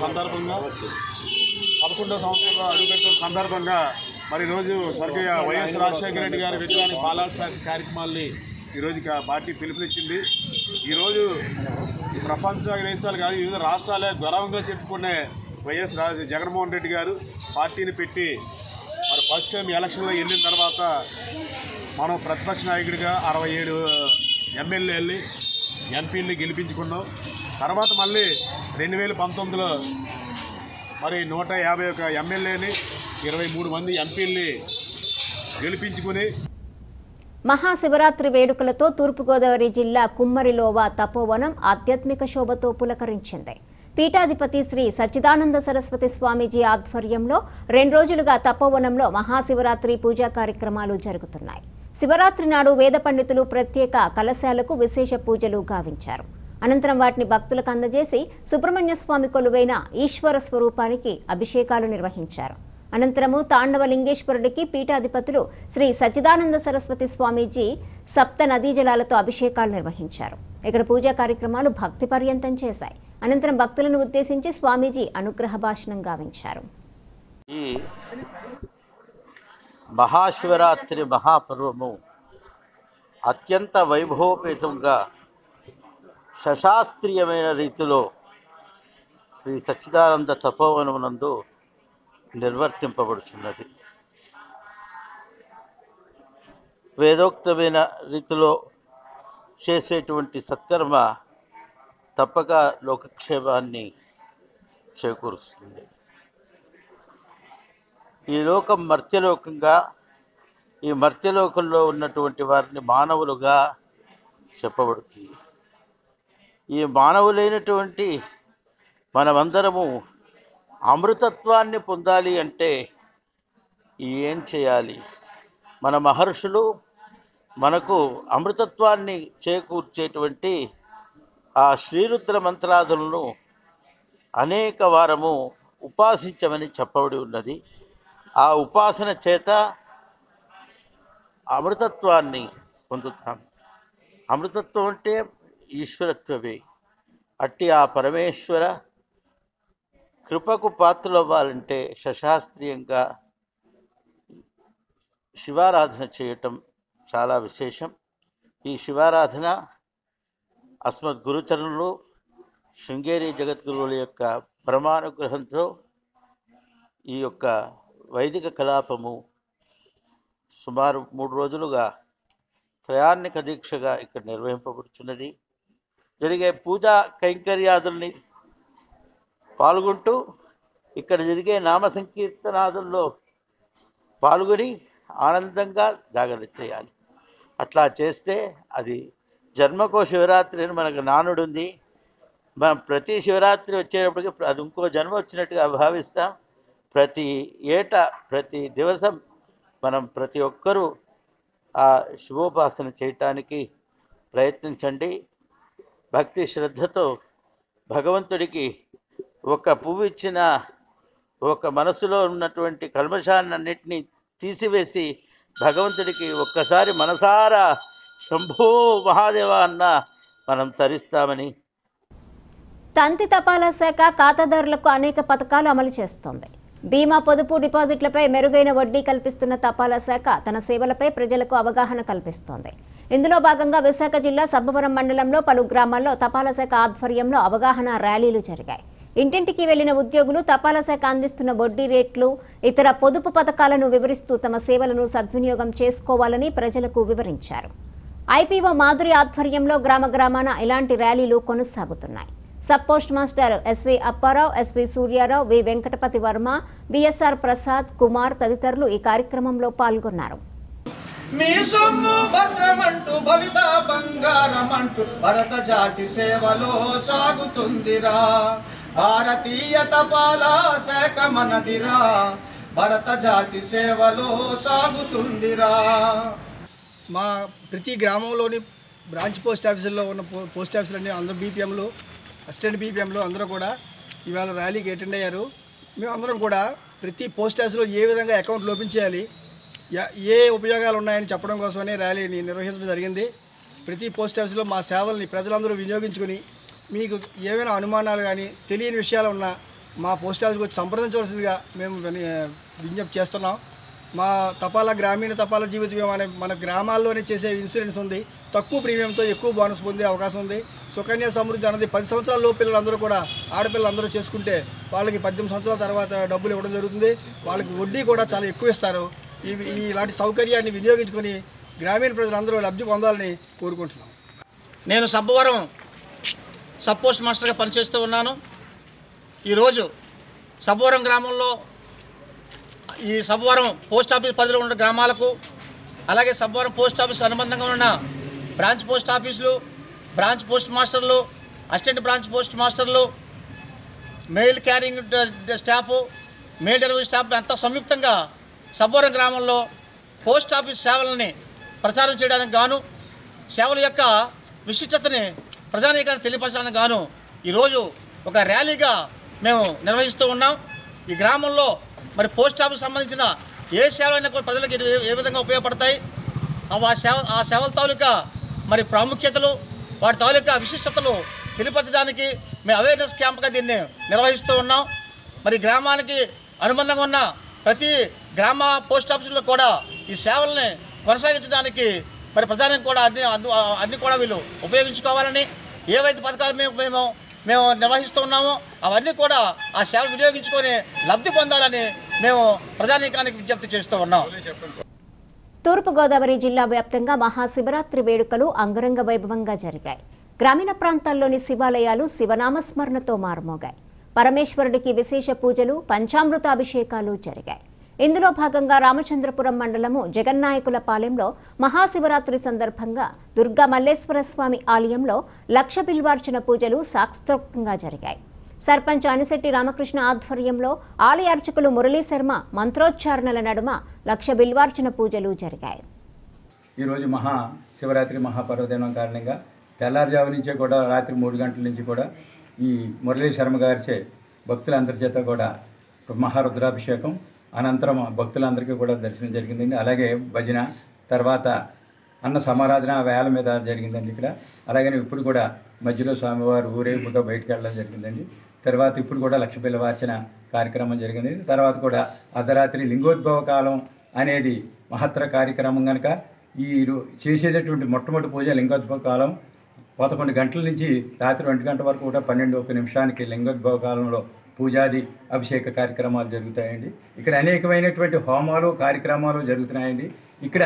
సందర్భంగా మరి ఈరోజు స్వర్గీయ వైఎస్ రాజశేఖర రెడ్డి గారి విగ్రహానికి పాలాభిషేక కార్యక్రమాల్ని ఈరోజు పార్టీ పిలుపునిచ్చింది. ఈరోజు ప్రపంచ దేశాలు కాదు వివిధ రాష్ట్రాలే గౌరవంగా చెప్పుకునే వైఎస్ జగన్మోహన్ రెడ్డి గారు పార్టీని పెట్టి మరి ఫస్ట్ టైం ఎలక్షన్లో వెళ్ళిన తర్వాత మనం ప్రతిపక్ష నాయకుడిగా 67 ఎమ్మెల్యేలు ఎంపీల్ని గెలిపించుకున్నాం. తర్వాత మళ్ళీ 2019లో మరి 151 ఎమ్మెల్యేని 23 మంది ఎంపీల్ని గెలిపించుకుని మహాశివరాత్రి వేడుకలతో తూర్పుగోదావరి జిల్లా కుమ్మరిలోవా తపోవనం ఆధ్యాత్మిక శోభతో పులకరించింది. పీఠాధిపతి శ్రీ సచ్చిదానంద సరస్వతి స్వామీజీ ఆధ్వర్యంలో 2 రోజులుగా తపోవనంలో మహాశివరాత్రి పూజా కార్యక్రమాలు జరుగుతున్నాయి. శివరాత్రి నాడు వేద పండితులు ప్రత్యేక కలశాలకు విశేష పూజలు గావించారు. అనంతరం వాటిని భక్తులకు అందజేసి సుబ్రహ్మణ్య స్వామి కొలువైన ఈశ్వర స్వరూపానికి అభిషేకాలు నిర్వహించారు. అనంతరము తాండవలింగేశ్వరుడికి పీఠాధిపతులు శ్రీ సచ్చిదానంద సరస్వతి స్వామీజీ సప్త నదీ జలాలతో అభిషేకాలు నిర్వహించారు. ఇక్కడ పూజా కార్యక్రమాలు భక్తి పర్యంతం చేశాయి. అనంతరం భక్తులను ఉద్దేశించి స్వామీజీ అనుగ్రహ భాషణం గావించారు. ఈ మహాశివరాత్రి మహాపర్వము అత్యంత వైభవపేతంగా శశాస్త్రీయమైన రీతిలో శ్రీ సచ్చిదానంద తపోవనమునందు నిర్వర్తింపబడుచున్నది. వేదోక్తమైన రీతిలో చేసేటువంటి సత్కర్మ తప్పక లోకక్షేమాన్ని చేకూరుస్తుంది. ఈ లోకం మర్త్యలోకంగా, ఈ మర్త్యలోకంలో ఉన్నటువంటి వారిని మానవులుగా చెప్పబడుతుంది. ఈ మానవులైనటువంటి మనమందరము అమృతత్వాన్ని పొందాలి అంటే ఏం చేయాలి? మన మహర్షులు మనకు అమృతత్వాన్ని చేకూర్చేటువంటి ఆ శ్రీరుద్ర మంత్రాదులను అనేక వారము ఉపాసించమని చెప్పబడి ఉన్నది. ఆ ఉపాసన చేత అమృతత్వాన్ని పొందుతాం. అమృతత్వం అంటే ఈశ్వరత్వమే. అట్టి ఆ పరమేశ్వర కృపకు పాత్రలవ్వాలంటే సశాస్త్రీయంగా శివారాధన చేయటం చాలా విశేషం. ఈ శివారాధన అస్మద్ గురుచరణులు శృంగేరి జగద్గురువుల యొక్క పరమానుగ్రహంతో ఈ యొక్క వైదిక కలాపము సుమారు 3 రోజులుగా త్రయాన్నిక దీక్షగా ఇక్కడ నిర్వహింపబడుచున్నది. జరిగే పూజా కైంకర్యాదుల్ని పాల్గొంటూ ఇక్కడ జరిగే నామ సంకీర్తనాదుల్లో పాల్గొని ఆనందంగా జాగరణ చేయాలి. అట్లా చేస్తే అది జన్మకో శివరాత్రి అని మనకు నానుడు ఉంది. మనం ప్రతి శివరాత్రి వచ్చేటప్పటికి అది ఇంకో జన్మ వచ్చినట్టుగా భావిస్తాం. ప్రతి ఏటా ప్రతి దివసం మనం ప్రతి ఒక్కరూ ఆ శివోపాసన చేయటానికి ప్రయత్నించండి. భక్తి శ్రద్ధతో భగవంతుడికి ఒక పువ్వు ఇచ్చిన ఒక మనసులో ఉన్నటువంటి కల్మషాన్నిన్నింటినీ తీసివేసి భగవంతుడికి ఒక్కసారి మనసారా శంభో మహాదేవ అన్న మనం తరిస్తామని. తంతి తపాలా శాఖ ఖాతాదారులకు అనేక పథకాలు అమలు చేస్తోంది. బీమా, పొదుపు, డిపాజిట్లపై మెరుగైన వడ్డీ కల్పిస్తున్న తపాలా శాఖ తన సేవలపై ప్రజలకు అవగాహన కల్పిస్తోంది. ఇందులో భాగంగా విశాఖ జిల్లా సబ్బవరం మండలంలో పలు గ్రామాల్లో తపాలా శాఖ ఆధ్వర్యంలో అవగాహన ర్యాలీలు జరిగాయి. ఇంటింటికి వెళ్లిన ఉద్యోగులు తపాలా శాఖ అందిస్తున్న వడ్డీ రేట్లు, ఇతర పొదుపు పథకాలను వివరిస్తూ తమ సేవలను సద్వినియోగం చేసుకోవాలని ప్రజలకు వివరించారు. ఐపీఓ మాధురి ఆధ్వర్యంలో గ్రామ గ్రామాన ఇలాంటి ర్యాలీలు కొనసాగుతున్నాయి. Sub post master SV Apparao, SV Suryarao, V Venkatapathi Varma, BSR Prasad Kumar తదితరులు ఈ కార్యక్రమంలో పాల్గొన్నారు. మీ సొమ్ము భద్రమంటూ భవిత బంగారమంటూ భరత జాతి సేవలో సాగుతుందిరా. భారతీయ తపాలా శాఖ మనదిరా. భరత జాతి సేవలో సాగుతుందిరా. మా ప్రతి గ్రామంలోని బ్రాంచ్ పోస్ట్ ఆఫీసుల్లో ఉన్న పోస్ట్ ఆఫీసులన్నీ అందరూ బీపీఎంలు, అసిస్టెంట్ బీపీఎంలు అందరూ కూడా ఇవాళ ర్యాలీకి అటెండ్ అయ్యారు. మేమందరం కూడా ప్రతి పోస్ట్ ఆఫీసులో ఏ విధంగా అకౌంట్లు ఓపెన్ చేయాలి, ఏ ఉపయోగాలు ఉన్నాయని చెప్పడం కోసమనే ర్యాలీని నిర్వహించడం జరిగింది. ప్రతి పోస్ట్ ఆఫీసులో మా సేవల్ని ప్రజలందరూ వినియోగించుకుని మీకు ఏమైనా అనుమానాలు కానీ తెలియని విషయాలు ఉన్నా మా పోస్ట్ ఆఫీస్కి వచ్చి సంప్రదించవలసిందిగా మేము విజ్ఞప్తి చేస్తున్నాం. మా తపాలా గ్రామీణ తపాలా జీవిత బీమా అనే మన గ్రామాల్లోనే చేసే ఇన్సూరెన్స్ ఉంది. తక్కువ ప్రీమియంతో ఎక్కువ బోనస్ పొందే అవకాశం ఉంది. సుకన్య సమృద్ధి అన్నది 10 సంవత్సరాల లోపు పిల్లలందరూ కూడా ఆడపిల్లలందరూ చేసుకుంటే వాళ్ళకి 18 సంవత్సరాల తర్వాత డబ్బులు ఇవ్వడం జరుగుతుంది. వాళ్ళకి వడ్డీ కూడా చాలా ఎక్కువ ఇస్తారు. ఇలాంటి సౌకర్యాన్ని వినియోగించుకొని గ్రామీణ ప్రజలందరూ లబ్ధి పొందాలని కోరుకుంటున్నాం. నేను సబ్బవరం సబ్ పోస్ట్ మాస్టర్గా పనిచేస్తూ ఉన్నాను. ఈరోజు సబ్బవరం గ్రామంలో ఈ సబ్బవరం పోస్ట్ ఆఫీస్ పరిధిలో ఉన్న గ్రామాలకు, అలాగే సబ్బవరం పోస్ట్ ఆఫీస్ అనుబంధంగా ఉన్న బ్రాంచ్ పోస్ట్ ఆఫీసులు, బ్రాంచ్ పోస్ట్ మాస్టర్లు, అసిస్టెంట్ బ్రాంచ్ పోస్ట్ మాస్టర్లు, mail carrying staff, mail delivery staff అంతా సంయుక్తంగా సబ్బవరం గ్రామంలో పోస్ట్ ఆఫీస్ సేవలని ప్రచారం చేయడానికి గాను, సేవల యొక్క విశిష్టతని ప్రజానీకానికి తెలియపరచడానికి గాను ఈరోజు ఒక ర్యాలీగా మేము నిర్వహిస్తూ ఉన్నాం. ఈ గ్రామంలో మరి పోస్ట్ ఆఫీస్ సంబంధించిన ఏ సేవలైనా కూడా ప్రజలకు ఏ విధంగా ఉపయోగపడతాయి, ఆ సేవల తాలూకా మరి ప్రాముఖ్యతలు, వాటి తాలూకా విశిష్టతలు తెలియపరచడానికి మేము అవేర్నెస్ క్యాంప్గా దీన్ని నిర్వహిస్తూ ఉన్నాం. మరి గ్రామానికి అనుబంధంగా ఉన్న ప్రతి గ్రామ పోస్ట్ ఆఫీసుల్లో కూడా ఈ సేవల్ని కొనసాగించడానికి మరి ప్రధానంగా కూడా అన్ని కూడా వీళ్ళు ఉపయోగించుకోవాలని, ఏవైతే పథకాలు మేము నిర్వహిస్తూ ఉన్నామో అవన్నీ కూడా ఆ సేవ వినియోగించుకొని లబ్ధి పొందాలని మేము ప్రధానికానికి విజ్ఞప్తి చేస్తూ ఉన్నాం. తూర్పుగోదావరి జిల్లా వ్యాప్తంగా మహాశివరాత్రి వేడుకలు అంగరంగ వైభవంగా జరిగాయి. గ్రామీణ ప్రాంతాల్లోని శివాలయాలు శివనామస్మరణతో మారుమోగాయి. పరమేశ్వరుడికి విశేష పూజలు, పంచామృతాభిషేకాలు జరిగాయి. ఇందులో భాగంగా రామచంద్రపురం మండలము జగన్నాయకులపాలెంలో మహాశివరాత్రి సందర్భంగా దుర్గా మల్లేశ్వర స్వామి ఆలయంలో లక్ష బిల్వార్చన పూజలు శాస్త్రోక్తంగా జరిగాయి. సర్పంచ్ అనిశెట్టి రామకృష్ణ ఆధ్వర్యంలో ఆలయ అర్చకులు మురళీ శర్మ మంత్రోచ్చారణల నడుమ లక్ష బిల్వార్చన పూజలు జరిగాయి. ఈరోజు మహాశివరాత్రి మహాపర్వదినం కారణంగా తెల్లారుజాము నుంచే కూడా రాత్రి 3 గంటల నుంచి కూడా ఈ మురళీ శర్మ గారిచే భక్తులందరి చేత కూడా మహారుద్రాభిషేకం అనంతరం భక్తులందరికీ కూడా దర్శనం జరిగిందండి. అలాగే భజన తర్వాత అన్న సమారాధన వేల మీద జరిగిందండి ఇక్కడ. అలాగని ఇప్పుడు కూడా మధ్యలో స్వామివారు ఊరేగింపుగా బయటకు వెళ్ళడం జరిగిందండి. తర్వాత ఇప్పుడు కూడా లక్ష బిల్వార్చన కార్యక్రమం జరిగింది. తర్వాత కూడా అర్ధరాత్రి లింగోద్భవ కాలం అనేది మహత్తర కార్యక్రమం కనుక ఈ చేసేటటువంటి మొట్టమొదటి పూజ లింగోద్భవ కాలం 11 గంటల నుంచి రాత్రి 1 గంట వరకు కూడా 12 నిమిషానికి లింగోద్భవ కాలంలో పూజాది అభిషేక కార్యక్రమాలు జరుగుతాయండి. ఇక్కడ అనేకమైనటువంటి హోమాలు కార్యక్రమాలు జరుగుతున్నాయండి. ఇక్కడ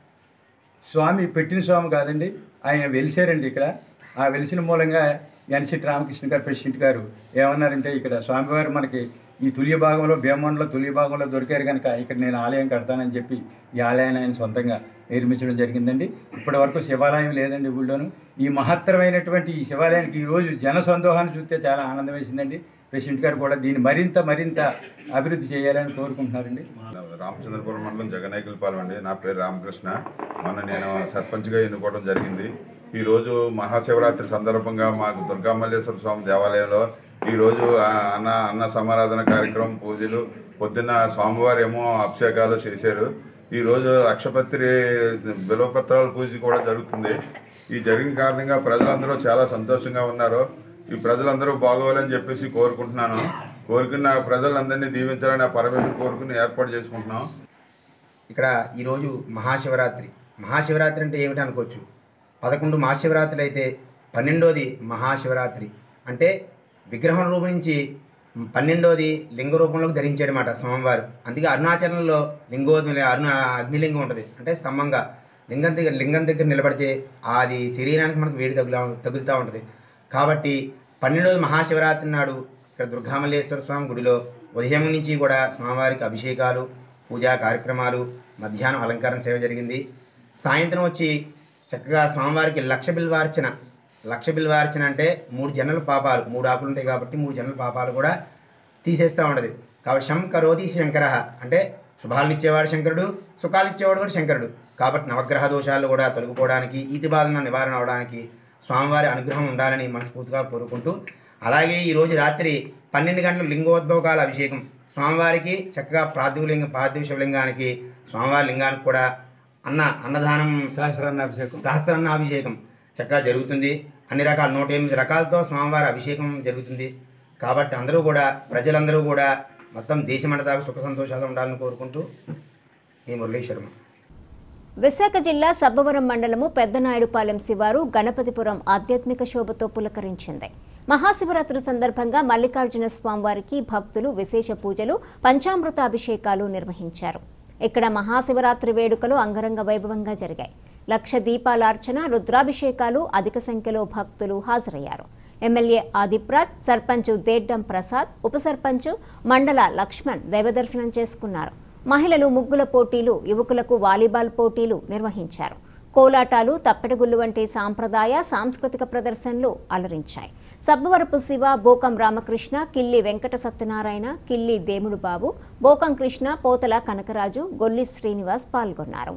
స్వామి పెట్టిన స్వామి కాదండి, ఆయన వెలిసారండి. ఇక్కడ ఆ వెలిసిన మూలంగా అనిశెట్టి రామకృష్ణ గారు ప్రెసిడెంట్ గారు ఏమన్నారంటే, ఇక్కడ స్వామివారు మనకి ఈ తుల్య భాగంలో భీమండలో తుల్య భాగంలో దొరికారు కనుక ఇక్కడ నేను ఆలయం కడతానని చెప్పి ఈ ఆలయాన్ని ఆయన సొంతంగా నిర్మించడం జరిగిందండి. ఇప్పటి వరకు శివాలయం లేదండి ఊళ్ళోనూ. ఈ మహత్తరమైనటువంటి ఈ శివాలయానికి ఈరోజు జన సందోహాన్ని చూస్తే చాలా ఆనందం వేసిందండి. ప్రెసిడెంట్ గారు కూడా దీన్ని మరింత అభివృద్ధి చేయాలని కోరుకుంటున్నారండి. రామచంద్రపురం మండలం జగనాయకులపాలెం అండి. నా పేరు రామకృష్ణ. మొన్న నేను సర్పంచ్గా ఎన్నుకోవడం జరిగింది. ఈరోజు మహాశివరాత్రి సందర్భంగా మాకు దుర్గామల్లేశ్వర స్వామి దేవాలయంలో ఈరోజు అన్న సమారాధన కార్యక్రమం పూజలు పొద్దున్న స్వామివారు ఏమో అభిషేకాలు చేశారు. ఈరోజు లక్షపత్రి బిల్వపత్రాల పూజ కూడా జరుగుతుంది. ఈ జరిగిన కారణంగా ప్రజలందరూ చాలా సంతోషంగా ఉన్నారు. ఈ ప్రజలందరూ బాగోవాలని చెప్పేసి కోరుకుంటున్నాను. కోరుకున్న ప్రజలందరినీ దీవించాలని ఆ పరమేశ్వరుని కోరుకుని ఏర్పాటు చేసుకుంటున్నాం. ఇక్కడ ఈరోజు మహాశివరాత్రి అంటే ఏమిటి అనుకోవచ్చు. 11 మహాశివరాత్రులు అయితే 12వది మహాశివరాత్రి. అంటే విగ్రహం రూపం నుంచి 12వది లింగ రూపంలోకి ధరించాడనమాట స్వామివారు. అందుకే అరుణాచలంలో అగ్నిలింగం ఉంటుంది. అంటే స్తంభంగా లింగం దగ్గర నిలబడితే అది శరీరానికి మనకు వేడి తగులుతూ ఉంటుంది. కాబట్టి 12వ మహాశివరాత్రి నాడు ఇక్కడ దుర్గామల్లేశ్వర స్వామి గుడిలో ఉదయం నుంచి కూడా స్వామివారికి అభిషేకాలు పూజా కార్యక్రమాలు మధ్యాహ్నం అలంకరణ సేవ జరిగింది. సాయంత్రం వచ్చి చక్కగా స్వామివారికి లక్ష బిల్వార్చన అంటే 3 జన్మల పాపాలు 3 ఆకులు ఉంటాయి కాబట్టి 3 జన్మల పాపాలు కూడా తీసేస్తూ ఉండదు. కాబట్టి శంకరోతి శంకర అంటే శుభాలను ఇచ్చేవాడు శంకరుడు, సుఖాలు ఇచ్చేవాడు కూడా శంకరుడు. కాబట్టి నవగ్రహ దోషాలు కూడా తొలగిపోవడానికి ఈతి బాధన నివారణ అవడానికి స్వామివారి అనుగ్రహం ఉండాలని మనస్ఫూర్తిగా కోరుకుంటూ, అలాగే ఈరోజు రాత్రి 12 గంటల లింగోద్భవకాల అభిషేకం స్వామివారికి చక్కగా పార్థివ శివలింగానికి స్వామివారి లింగానికి కూడా అన్నదానం సహస్రాన్నాభిషేకం చక్కగా జరుగుతుంది. అన్ని రకాల 108 రకాలతో స్వామివారి అభిషేకం జరుగుతుంది. కాబట్టి అందరూ కూడా ప్రజలందరూ కూడా మొత్తం దేశమంతా సుఖ సంతోషాలు ఉండాలని కోరుకుంటూ మీ మురళీ శర్మ. విశాఖ జిల్లా సబ్బవరం మండలము పెద్దనాయుడుపాలెం శివారు గణపతిపురం ఆధ్యాత్మిక శోభతో పులకరించింది. మహాశివరాత్రి సందర్భంగా మల్లికార్జున స్వామివారికి భక్తులు విశేష పూజలు పంచామృతాభిషేకాలు నిర్వహించారు. ఇక్కడ మహాశివరాత్రి వేడుకలు అంగరంగ వైభవంగా జరిగాయి. లక్ష దీపాలార్చన రుద్రాభిషేకాలు అధిక సంఖ్యలో భక్తులు హాజరయ్యారు. ఎమ్మెల్యే ఆదిప్రాజ్, సర్పంచ్ దేడ్డం ప్రసాద్, ఉప సర్పంచ్ మండల లక్ష్మణ్ దైవదర్శనం చేసుకున్నారు. మహిళలు ముగ్గుల పోటీలు, యువకులకు వాలీబాల్ పోటీలు నిర్వహించారు. కోలాటాలు, తప్పెటగుళ్ళు వంటి సాంప్రదాయ సాంస్కృతిక ప్రదర్శనలు అలరించాయి. సబ్బవరపు శివ, బోకం రామకృష్ణ, కిల్లి వెంకట సత్యనారాయణ, కిల్లి దేముడు బాబు, బోకం కృష్ణ, పోతల కనకరాజు, గొల్లి శ్రీనివాస్ పాల్గొన్నారు.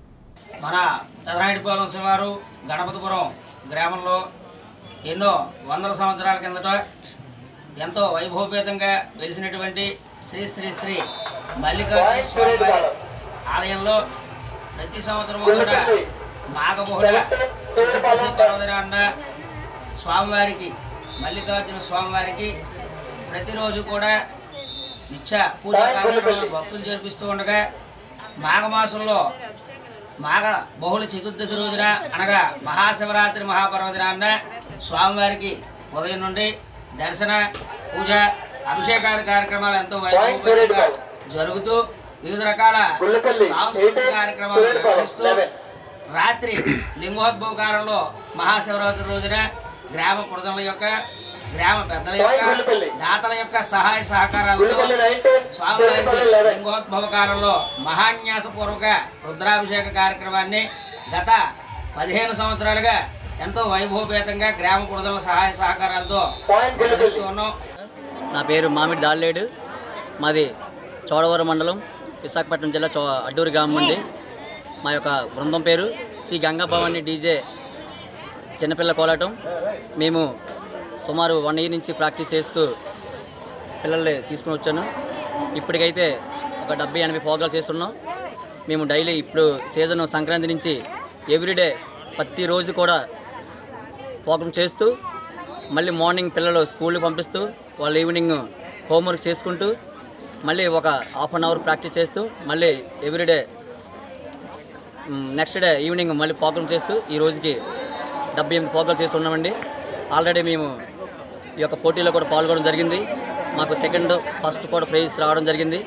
మన పెదనాయుడుపాలెం శివారు గణపతిపురం గ్రామంలో ఎన్నో వందల సంవత్సరాల కిందట ఎంతో వైభవపేతంగా వెలిసినటువంటి శ్రీ శ్రీ శ్రీ మల్లికార్జున స్వామి ఆలయంలో ప్రతి సంవత్సరం కూడా మాఘబహుళ చతుర్దశి పర్వదినాన్న స్వామివారికి మల్లికార్జున స్వామివారికి ప్రతిరోజు కూడా నిత్య పూజా కార్యక్రమాలు భక్తులు జరిపిస్తూ ఉండగా మాఘమాసంలో మాఘ బహుళ చతుర్దశి రోజున అనగా మహాశివరాత్రి మహాపర్వదినాన్న స్వామివారికి ఉదయం నుండి దర్శన పూజ అభిషేకాల కార్యక్రమాలు ఎంతో వైభవంగా జరుగుతూ వివిధ రకాల సాంస్కృతిక కార్యక్రమాలు నిర్వహిస్తూ రాత్రి లింగోద్భవ కాలంలో మహాశివరాత్రి రోజున గ్రామ ప్రజల యొక్క గ్రామ పెద్దల యొక్క దాతల యొక్క సహాయ సహకారాలతో స్వామివారికి లింగోద్భవ కాలంలో మహాన్యాసపూర్వక రుద్రాభిషేక కార్యక్రమాన్ని గత 15 సంవత్సరాలుగా ఎంతో వైభవపేతంగా గ్రామ ప్రజల సహాయ సహకారాలతో నిర్వహిస్తూ ఉన్నాం. నా పేరు మామిడి దాళ్ళేడు. మాది చోడవరం మండలం, విశాఖపట్నం జిల్లా అడ్డూరు గ్రామం అండి. మా యొక్క బృందం పేరు శ్రీ గంగాభవాని డీజే చిన్నపిల్ల కోలాటం. మేము సుమారు 1 year నుంచి ప్రాక్టీస్ చేస్తూ పిల్లల్ని తీసుకుని వచ్చాను. ఇప్పటికైతే ఒక 70-80 ప్రోగ్రాలు చేస్తున్నాం. మేము డైలీ ఇప్పుడు సీజన్ సంక్రాంతి నుంచి ఎవ్రీడే ప్రతిరోజు కూడా ప్రోగ్రామ్ చేస్తూ మళ్ళీ మార్నింగ్ పిల్లలు స్కూల్కి పంపిస్తూ వాళ్ళు ఈవినింగ్ హోంవర్క్ చేసుకుంటూ మళ్ళీ ఒక 1/2 hour ప్రాక్టీస్ చేస్తూ మళ్ళీ ఎవ్రీడే నెక్స్ట్ డే ఈవినింగ్ మళ్ళీ ప్రోగ్రామ్ చేస్తూ ఈ రోజుకి 78 ప్రోగ్రాలు చేస్తూ ఉన్నామండి. ఆల్రెడీ మేము ఈ యొక్క పోటీలో కూడా పాల్గొనడం జరిగింది. మాకు సెకండ్, ఫస్ట్ కూడా ప్రైజ్ రావడం జరిగింది.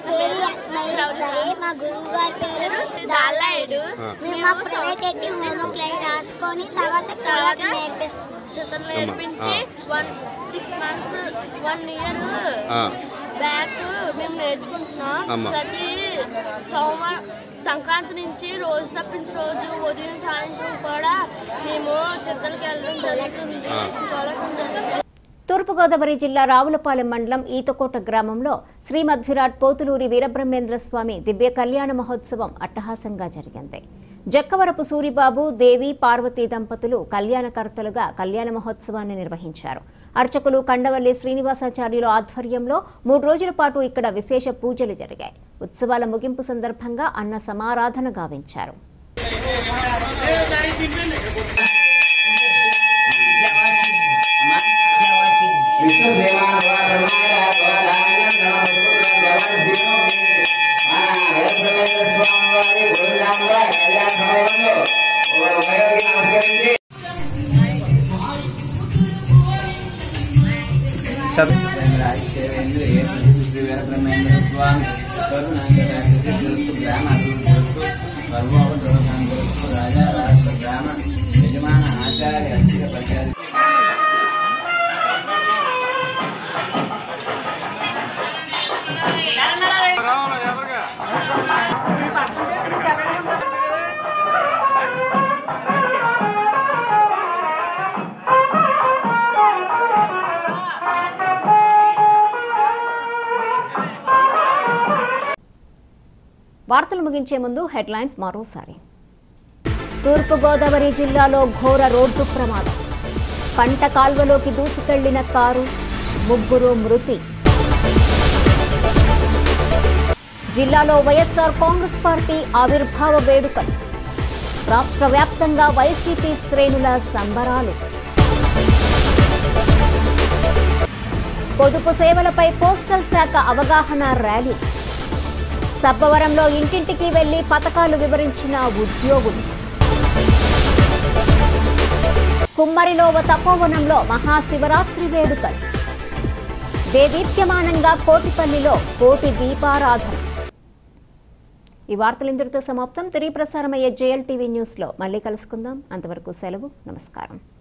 మా గురువు గారి పేరు దాళ్ళేడు. మేము మా ప్రైవేట్ హోంవర్క్ రాసుకొని తర్వాత నేర్పించి 6 months 1 year బ్యాక్ మేము నేర్చుకుంటున్నాం. ప్రతి సోమవారం సంక్రాంతి నుంచి రోజు తప్పించి రోజు ఉదయం సాయంత్రం కూడా మేము చిత్తలకి వెళ్ళడం జరుగుతుంది. తూర్పుగోదావరి జిల్లా రావులపాలెం మండలం ఈతకోట గ్రామంలో శ్రీమద్విరాట్ పోతులూరి వీరబ్రహ్మేంద్ర స్వామి దివ్య కళ్యాణ మహోత్సవం అట్టహాసంగా జరిగింది. జక్కవరపు సూరిబాబు, దేవి, పార్వతీ దంపతులు కళ్యాణకర్తలుగా కళ్యాణ మహోత్సవాన్ని నిర్వహించారు. అర్చకులు కండవల్లి శ్రీనివాసాచార్యుల ఆధ్వర్యంలో 3 రోజుల పాటు ఇక్కడ విశేష పూజలు జరిగాయి. ఉత్సవాల ముగింపు సందర్భంగా అన్న సమారాధన గావించారు. వార్తలు ముగించే ముందు హెడ్లైన్స్ మరోసారి. తూర్పుగోదావరి జిల్లాలో ఘోర రోడ్డు ప్రమాదం. పంట కాల్వలోకి దూసుకెళ్లిన కారు, 3 మృతి. జిల్లాలో వైఎస్ఆర్ కాంగ్రెస్ పార్టీ ఆవిర్భావ వేడుకలు. రాష్ట్ర వ్యాప్తంగా వైసీపీ శ్రేణుల సంబరాలు. పొదుపు సేవలపై పోస్టల్ శాఖ అవగాహన ర్యాలీ. సబ్బవరంలో ఇంటింటికి వెళ్లి పథకాలు వివరించిన ఉద్యోగులు. కుమ్మరిలో తపోవనంలో మహాశివరాత్రి వేడుకలు. దేదీప్యమానంగా కోటిపల్లిలో కోటి దీపారాధన. ఈ వార్తలు ఇంతటితో సమాప్తం. తిరిగి ప్రసారమయ్యే JLTV న్యూస్లో మళ్ళీ కలుసుకుందాం. అంతవరకు సెలవు. నమస్కారం.